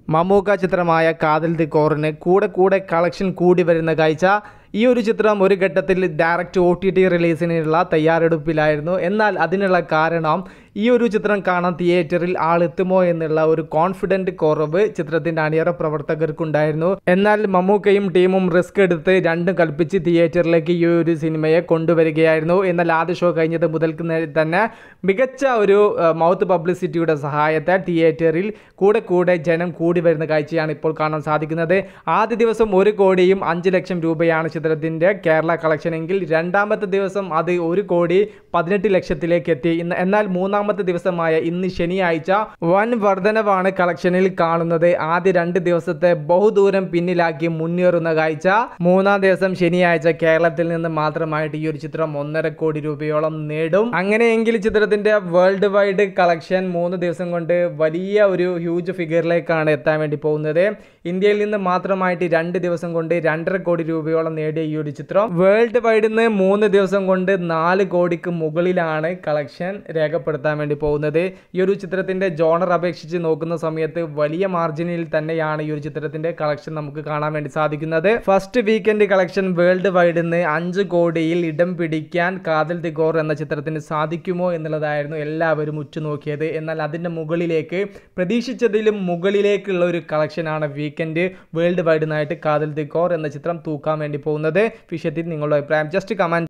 മമ്മൂക്ക ചിത്രമായ കാതൽ ദി കോറിന് കൂടെ കളക്ഷൻ കൂടി വരുന്ന കാഴ്ച. ഈ ഒരു ചിത്രം ഒരു ഘട്ടത്തിൽ ഡയറക്റ്റ് OTT റിലീസിനുള്ള തയ്യാറെടുപ്പിലായിരുന്നു. എന്നാൽ അതിനുള്ള കാരണം ഈ ഒരു ചിത്രം കാണാൻ തിയേറ്ററിൽ ആളെത്തുമോ എന്നുള്ള ഒരു കോൺഫിഡൻറ്റ് കുറവ് ചിത്രത്തിൻ്റെ അണിയറ പ്രവർത്തകർക്കുണ്ടായിരുന്നു. എന്നാൽ മമ്മൂക്കയും ടീമും റിസ്ക് എടുത്ത് രണ്ടും കൽപ്പിച്ച് തിയേറ്ററിലേക്ക് ഈ ഒരു സിനിമയെ കൊണ്ടുവരികയായിരുന്നു. എന്നാൽ ആദ്യ ഷോ കഴിഞ്ഞത് മുതൽക്ക് തന്നെ മികച്ച ഒരു മൗത്ത് പബ്ലിസിറ്റിയുടെ സഹായത്താൽ തിയേറ്ററിൽ കൂടെ ജനം കൂടി വരുന്ന കാഴ്ചയാണ് ഇപ്പോൾ കാണാൻ സാധിക്കുന്നത്. ആദ്യ ദിവസം 1 കോടിയും 5 ലക്ഷം രൂപയാണ് ചിത്രത്തിൻ്റെ കേരള കളക്ഷൻ എങ്കിൽ രണ്ടാമത്തെ ദിവസം അത് 1 കോടി 18 ലക്ഷത്തിലേക്ക് എത്തി. എന്നാൽ മൂന്നാമത്തെ ദിവസമായ ഇന്ന് ശനിയാഴ്ച വൻ വർധനവാണ് കളക്ഷനിൽ കാണുന്നത്. ആദ്യ 2 ദിവസത്തെ ബഹുദൂരം പിന്നിലാക്കി മുന്നേറുന്ന കാഴ്ച. മൂന്നാം ദിവസം ശനിയാഴ്ച കേരളത്തിൽ നിന്ന് മാത്രമായിട്ട് ഈ ഒരു ചിത്രം 1.5 കോടി രൂപയോളം നേടും. അങ്ങനെയെങ്കിൽ ചിത്രത്തിന്റെ വേൾഡ് വൈഡ് കളക്ഷൻ 3 ദിവസം കൊണ്ട് വലിയ ഒരു ഹ്യൂജ് ഫിഗറിലേക്കാണ് എത്താൻ വേണ്ടി പോകുന്നത്. ഇന്ത്യയിൽ നിന്ന് മാത്രമായിട്ട് 2 ദിവസം കൊണ്ട് 2.5 കോടി രൂപയോളം നേടിയ ഈ ഒരു ചിത്രം വേൾഡ് വൈഡിൽ നിന്ന് 3 ദിവസം കൊണ്ട് 4 കോടിക്ക് മുകളിലാണ് കളക്ഷൻ രേഖപ്പെടുത്താൻ വേണ്ടി പോകുന്നത്. ഈ ഒരു ചിത്രത്തിന്റെ ജോണർ അപേക്ഷിച്ച് നോക്കുന്ന സമയത്ത് വലിയ മാർജിനിൽ തന്നെയാണ് ഈ ഒരു ചിത്രത്തിന്റെ കളക്ഷൻ നമുക്ക് കാണാൻ വേണ്ടി സാധിക്കുന്നത്. ഫസ്റ്റ് വീക്കെൻഡ് കളക്ഷൻ വേൾഡ് വൈഡിൽ നിന്ന് 5 കോടിയിൽ ഇടം പിടിക്കാൻ കാതൽ ദി കോർ എന്ന ചിത്രത്തിന് സാധിക്കുമോ എന്നുള്ളതായിരുന്നു എല്ലാവരും ഉറ്റുനോക്കിയത്. എന്നാൽ അതിന്റെ മുകളിലേക്ക് പ്രതീക്ഷിച്ചതിലും മുകളിലേക്കുള്ള ഒരു കളക്ഷനാണ് വീക്കെൻഡ് വേൾഡ് വൈഡിനായിട്ട് കാതൽ ദി കോർ എന്ന ചിത്രം തൂക്കാൻ വേണ്ടി പോകുന്നത്. വിഷയത്തിൽ നിങ്ങളുടെ അഭിപ്രായം ജസ്റ്റ് കമന്റ്.